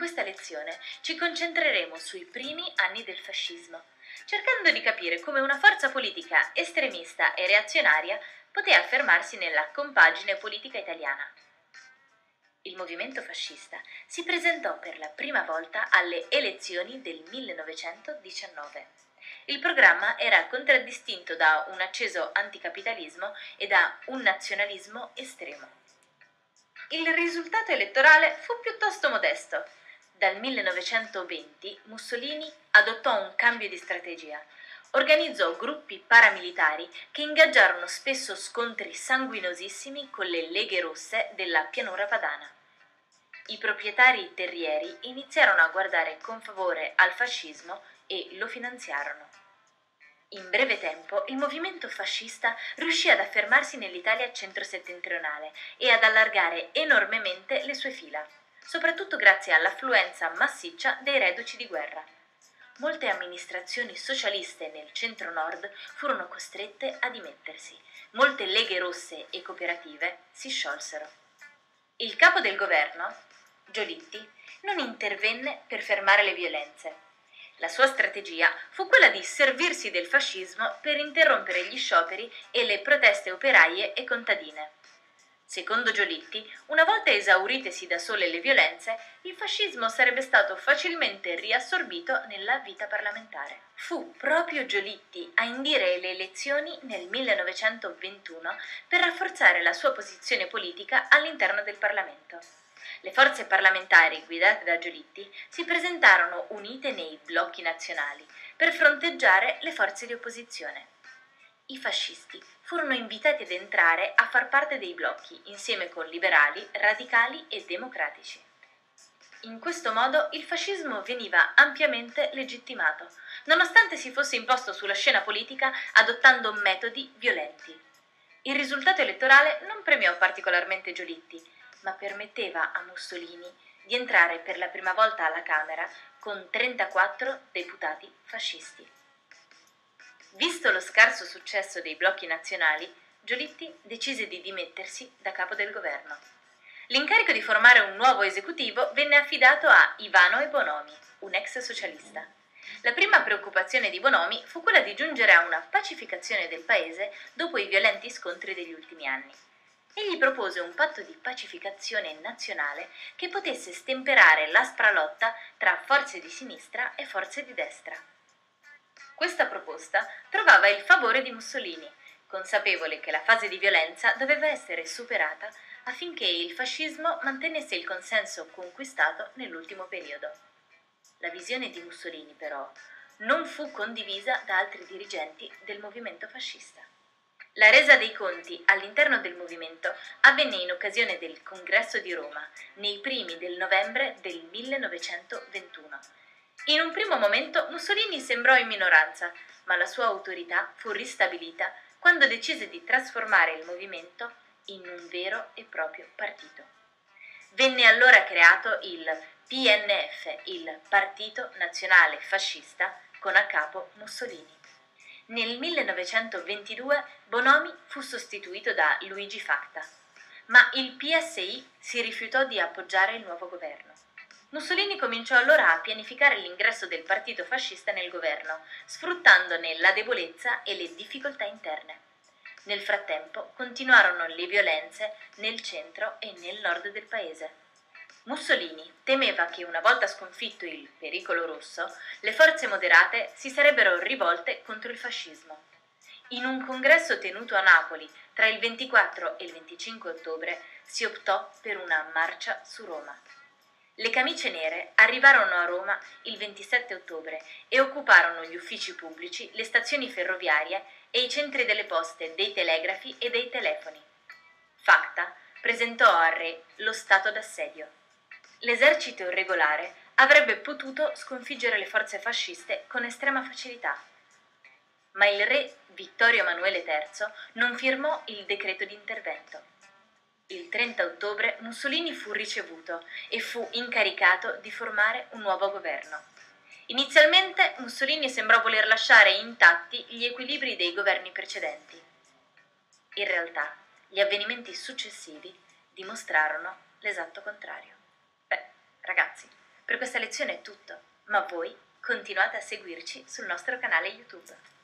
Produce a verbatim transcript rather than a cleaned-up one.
questa lezione ci concentreremo sui primi anni del fascismo, cercando di capire come una forza politica estremista e reazionaria poté affermarsi nella compagine politica italiana. Il movimento fascista si presentò per la prima volta alle elezioni del millenovecentodiciannove. Il programma era contraddistinto da un acceso anticapitalismo e da un nazionalismo estremo. Il risultato elettorale fu piuttosto modesto. Dal millenovecentoventi Mussolini adottò un cambio di strategia. Organizzò gruppi paramilitari che ingaggiarono spesso scontri sanguinosissimi con le leghe rosse della pianura padana. I proprietari terrieri iniziarono a guardare con favore al fascismo e lo finanziarono. In breve tempo il movimento fascista riuscì ad affermarsi nell'Italia centro-settentrionale e ad allargare enormemente le sue fila, soprattutto grazie all'affluenza massiccia dei reduci di guerra. Molte amministrazioni socialiste nel centro-nord furono costrette a dimettersi, molte leghe rosse e cooperative si sciolsero. Il capo del governo, Giolitti, non intervenne per fermare le violenze. La sua strategia fu quella di servirsi del fascismo per interrompere gli scioperi e le proteste operaie e contadine. Secondo Giolitti, una volta esauritesi da sole le violenze, il fascismo sarebbe stato facilmente riassorbito nella vita parlamentare. Fu proprio Giolitti a indire le elezioni nel millenovecentoventuno per rafforzare la sua posizione politica all'interno del Parlamento. Le forze parlamentari guidate da Giolitti si presentarono unite nei blocchi nazionali per fronteggiare le forze di opposizione. I fascisti furono invitati ad entrare a far parte dei blocchi insieme con liberali, radicali e democratici. In questo modo il fascismo veniva ampiamente legittimato, nonostante si fosse imposto sulla scena politica adottando metodi violenti. Il risultato elettorale non premiò particolarmente Giolitti, ma permetteva a Mussolini di entrare per la prima volta alla Camera con trentaquattro deputati fascisti. Visto lo scarso successo dei blocchi nazionali, Giolitti decise di dimettersi da capo del governo. L'incarico di formare un nuovo esecutivo venne affidato a Ivano Bonomi, un ex socialista. La prima preoccupazione di Bonomi fu quella di giungere a una pacificazione del paese dopo i violenti scontri degli ultimi anni. Egli propose un patto di pacificazione nazionale che potesse stemperare l'aspra lotta tra forze di sinistra e forze di destra. Questa proposta trovava il favore di Mussolini, consapevole che la fase di violenza doveva essere superata affinché il fascismo mantenesse il consenso conquistato nell'ultimo periodo. La visione di Mussolini, però, non fu condivisa da altri dirigenti del movimento fascista. La resa dei conti all'interno del movimento avvenne in occasione del Congresso di Roma, nei primi del novembre del millenovecentoventuno. In un primo momento Mussolini sembrò in minoranza, ma la sua autorità fu ristabilita quando decise di trasformare il movimento in un vero e proprio partito. Venne allora creato il P N F, il Partito Nazionale Fascista, con a capo Mussolini. Nel millenovecentoventidue Bonomi fu sostituito da Luigi Facta, ma il P S I si rifiutò di appoggiare il nuovo governo. Mussolini cominciò allora a pianificare l'ingresso del partito fascista nel governo, sfruttandone la debolezza e le difficoltà interne. Nel frattempo continuarono le violenze nel centro e nel nord del paese. Mussolini temeva che una volta sconfitto il pericolo rosso, le forze moderate si sarebbero rivolte contro il fascismo. In un congresso tenuto a Napoli tra il ventiquattro e il venticinque ottobre si optò per una marcia su Roma. Le camicie nere arrivarono a Roma il ventisette ottobre e occuparono gli uffici pubblici, le stazioni ferroviarie e i centri delle poste, dei telegrafi e dei telefoni. Facta presentò al re lo stato d'assedio. L'esercito regolare avrebbe potuto sconfiggere le forze fasciste con estrema facilità, ma il re Vittorio Emanuele terzo non firmò il decreto di intervento. Il trenta ottobre Mussolini fu ricevuto e fu incaricato di formare un nuovo governo. Inizialmente Mussolini sembrò voler lasciare intatti gli equilibri dei governi precedenti. In realtà, gli avvenimenti successivi dimostrarono l'esatto contrario. Beh, ragazzi, Per questa lezione è tutto, ma voi continuate a seguirci sul nostro canale YouTube.